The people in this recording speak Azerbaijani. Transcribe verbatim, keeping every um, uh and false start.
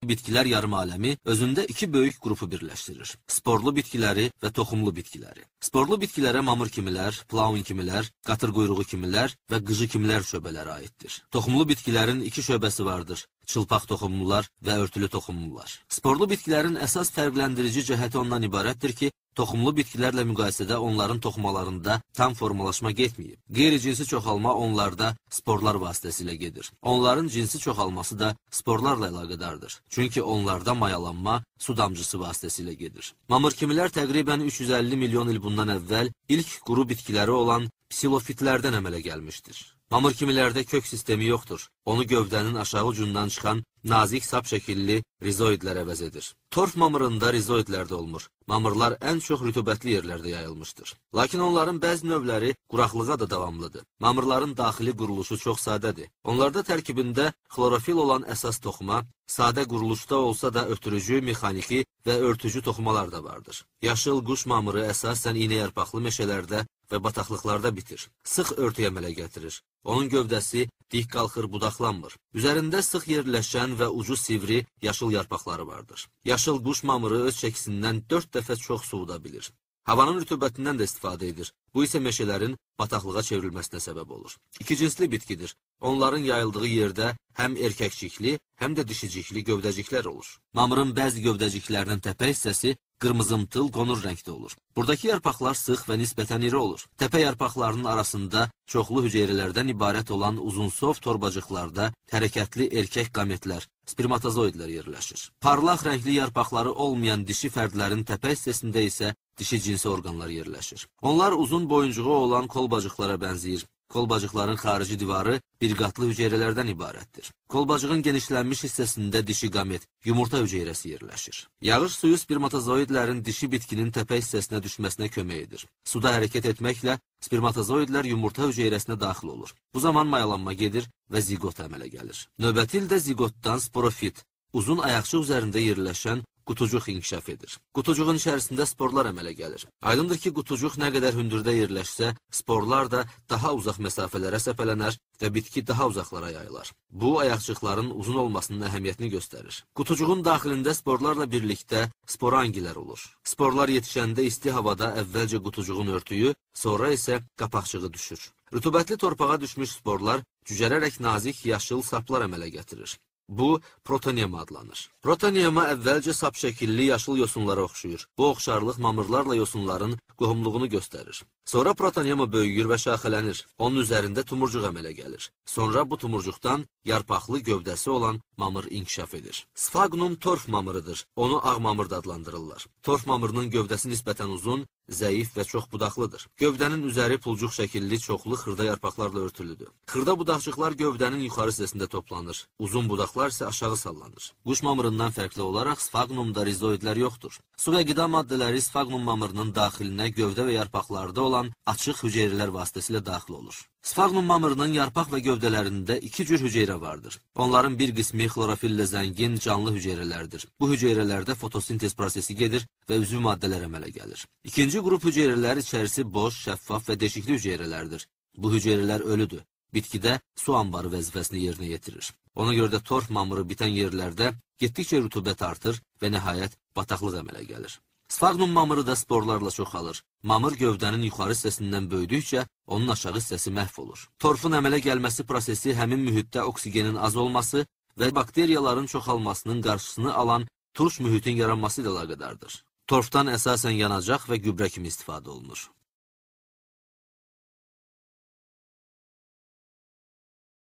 Bitkilər yarımaləmi özündə iki böyük qrupu birləşdirir. Sporlu bitkiləri və toxumlu bitkiləri. Sporlu bitkilərə mamır kimilər, plaun kimilər, qatır quyruğu kimilər və qıcı kimilər şöbələri aiddir. Toxumlu bitkilərin iki şöbəsi vardır. Çılpaq toxumlular və örtülü toxumlular. Sporlu bitkilərin əsas fərqləndirici cəhəti ondan ibarətdir ki, toxumlu bitkilərlə müqayisədə onların toxumalarında tam formalaşma getməyib. Qeyri-cinsi çoxalma onlarda sporlar vasitəsilə gedir. Onların cinsi çoxalması da sporlarla əlaqədardır. Çünki onlarda mayalanma su damcısı vasitəsilə gedir. Mamır kimilər təqribən üç yüz əlli milyon il bundan əvvəl ilk quru bitkiləri olan psilofitlərdən əmələ gəlmişdir. Mamır kimilərdə kök sistemi yoxdur. Onu gövdənin aşağı ucundan çıxan nazik sap şəkilli rizoidlər əvəz edir. Torf mamırında rizoidlər də olmur. Mamırlar ən çox rütubətli yerlərdə yayılmışdır. Lakin onların bəzi növləri quraqlığa da davamlıdır. Mamırların daxili quruluşu çox sadədir. Onlarda tərkibində xlorofil olan əsas toxuma, sadə quruluşda olsa da ötürücü, mexaniki və örtücü toxumalar da vardır. Yaşıl quş mamırı əsasən iynəyarpaqlı meşələrdə və bataqlıqlarda bitir. Sıx örtüyə əmələ gətirir. Onun gövdəsi dik qalxır, budaqlanmır. Üzərində sıx yerləşən və ucu sivri yaşıl yarpaqları vardır. Yaşıl quş mamırı öz çəkisindən dörd dəfə çox su uda bilir. Havanın rütubətindən də istifadə edir. Bu isə meşələrin bataqlığa çevrilməsinə səbəb olur. İkicinsli bitkidir. Onların yayıldığı yerdə həm erkəkcikli, həm də dişicikli gövdəciklər olur. Mamırın bəzi gövdəciklərinin təpə hissəsi qırmızımtıl qonur rəngdə olur. Buradakı yarpaqlar sıx və nisbətən iri olur. Təpə yarpaqlarının arasında çoxlu hüceyrələrdən ibarət olan uzunsov torbacıqlarda hərəkətli erkək qametlər, spermatozoidlər yerləşir. Parlaq rəngli yarpaqları olmayan dişi fərdlərin təpə hissəsində isə dişi cinsi orqanlar yerləşir. Onlar uzun boyuncuğu olan kolbacıqlara bənzəyir. Kolbacıqların xarici divarı bir qatlı hüceyrələrdən ibarətdir. Kolbacığın genişlənmiş hissəsində dişi qamet, yumurta hüceyrəsi yerləşir. Yağış suyu spermatozoidlərin dişi bitkinin təpə hissəsinə düşməsinə kömək edir. Suda hərəkət etməklə spermatozoidlər yumurta hüceyrəsinə daxil olur. Bu zaman mayalanma gedir və zigot əmələ gəlir. Növbəti ildə zigotdan sporofit, uzun ayaqçıq üzərində yerləşən qutucuq inkişaf edir. Qutucuğun içərisində sporlar əmələ gəlir. Aydındır ki, qutucuq nə qədər hündürdə yerləşsə, sporlar da daha uzaq məsafələrə səpələnər və bitki daha uzaqlara yayılar. Bu, ayaqçıqların uzun olmasının əhəmiyyətini göstərir. Qutucuğun daxilində sporlarla birlikdə sporangilər olur. Sporlar yetişəndə isti havada əvvəlcə qutucuğun örtüyü, sonra isə qapaqçığı düşür. Rütubətli torpağa düşmüş sporlar cücərərək nazik yaşıl saplar əmələ gətirir. Bu, protonema adlanır. Protonema əvvəlcə sap şəkilli yaşıl yosunlara oxşuyur. Bu oxşarlıq mamırlarla yosunların qohumluğunu göstərir. Sonra protonema böyüyür və şaxələnir. Onun üzərində tumurcuq əmələ gəlir. Sonra bu tumurcuqdan yarpaqlı gövdəsi olan mamır inkişaf edir. Sfagnum torf mamırıdır. Onu ağ mamır da adlandırırlar. Torf mamırının gövdəsi nisbətən uzun, zəif və çox budaqlıdır. Gövdənin üzəri pulcuq şəkilli çoxlu xırda yarpaqlarla örtülüdür. Xırda budaqçıqlar gövdənin yuxarı hissəsində toplanır. Uzun budaqlar isə aşağı sallanır. Quş mamırından fərqli olaraq sfagnumda rizoidlər yoxdur. Su və qida maddələri sfagnum mamırının daxilinə gövdə və yarpaqlarda olan açıq hüceyrələr vasitəsilə daxil olur. Sfagnum mamırının yarpaq və gövdələrində iki cür hüceyrə vardır. Onların bir qismi xlorofillə zəngin canlı hüceyrələrdir. Bu hüceyrələrdə fotosintez prosesi gedir və üzvü maddələr əmələ gəlir. İkinci qrup hüceyrələr içərisi boş, şəffaf və deşikli hüceyrələrdir. Bu hüceyrələr ölüdür. Bitkidə su anbarı vəzifəsini yerinə yetirir. Ona görə də torf mamırı bitən yerlərdə getdikcə rütubət artır və nəhayət bataqlıq əmələ gəlir. Sfagnum mamırı da sporlarla çoxalır. Mamır gövdənin yuxarı hissəsindən böyüdükcə onun aşağı hissəsi məhv olur. Torfun əmələ gəlməsi prosesi həmin mühitdə oksigenin az olması və bakteriyaların çoxalmasının qarşısını alan turş mühitin yaranması ilə əlaqədardır. Torfdan əsasən yanacaq və gübrə kimi istifadə olunur.